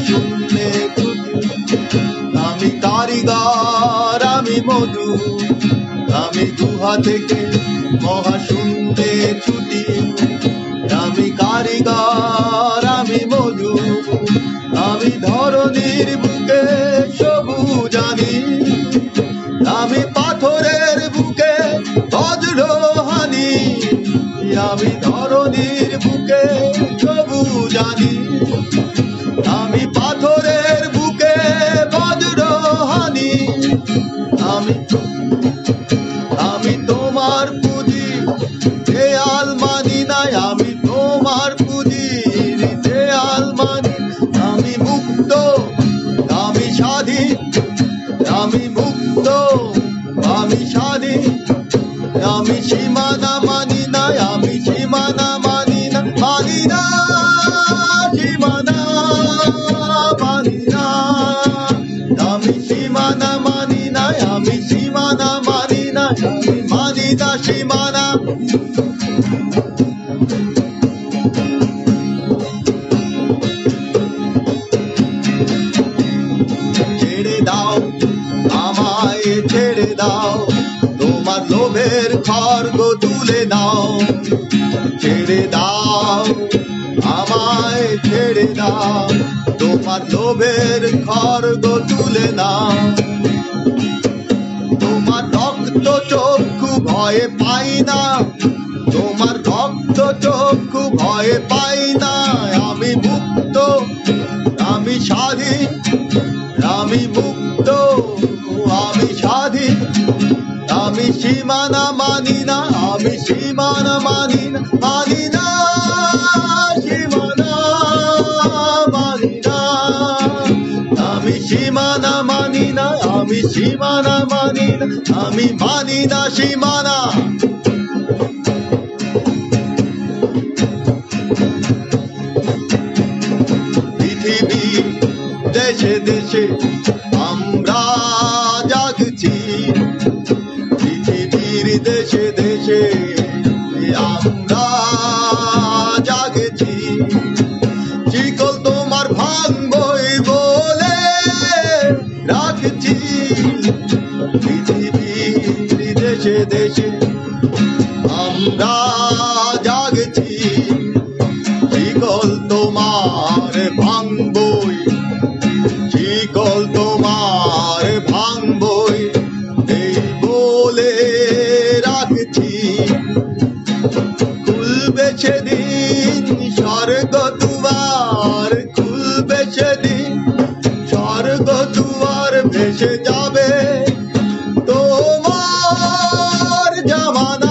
শূন্যে ত্রুটি। আমি কারিগর, আমি মধু, আমি গুহা থেকে মহাশূন্যে ছুটি। আমি কারিগর, আমি মধু, আমি ধরণীর বুকে সবুজ আনি। আমি পাথরের বুকে বজ্র হানি, আমি ধরণীর বুকে সবুজ আনি। আমি পাথরের বুকে বজ্র হানি। আমি তোমার পুঁজি দেয়াল মানি নাই, আমি তোমার পুঁজির দেয়াল মানি। আমি মুক্ত, আমি স্বাধীন, আমি মুক্ত, আমি স্বাধীন। আমি সীমানা মানি নাই, আমি সীমানা মানি না, মানি না সীমানা মানি না। আমি সীমানা মানি নাই, আমি সীমানা মানি না, আমি মানি না সীমানা। ছেড়ে দাও আমায়, ছেড়ে দাও, তোমার লোভের খড়গ তুলে দাও। ছেড়ে দাও আমায়, ছেড়ে দাও, তোমার লোভের খড়গ তুলে দাও। তোমার রক্ত চক্ষু ভয়ে পাই না, তোমার রক্ত চক্ষু ভয়ে পাই না। আমি মুক্ত, আমি স্বাধীন, আমি মুক্ত, আমি স্বাধীন। আমি সীমানা মানি না, আমি সীমানা মানি না, মানি না সীমানা মানি না। আমি সীমানা মানি না, আমি সীমানা মানি না, আমি মানি না সীমানা। পৃথিবী দেশে দেশে আমরা জাগছি, পৃথিবীর দেশে দেশে আমরা জাগছি। শিকল তোমার ভাঙবই বলে রাখছি, পৃথিবীর দেশে দেশে আমরা জাগছি। শিকল তোমার ভাঙবই, শিকল তোমার ভাঙবই এই বলে রাখছি। খুলবে সেদিন স্বর্গ দুয়ার, খুলবে সেদিন স্বর্গ দুয়ার, ভেসে যাবে তোমার জামানা।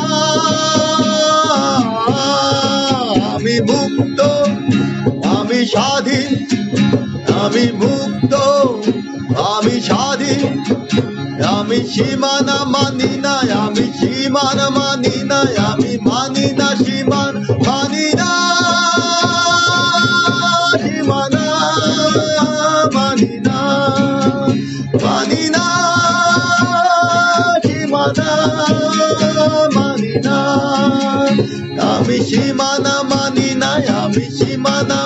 আমি মুক্ত, আমি স্বাধীন, আমি মুক্ত, আমি স্বাধীন। আমি সীমানা মানি না, আমি সীমানা মানি না, আমি মানি না সীমানা, মানি না সীমানা, মানি না, মানি না সীমানা, মানি না। আমি সীমানা মানি না, আমি সীমানা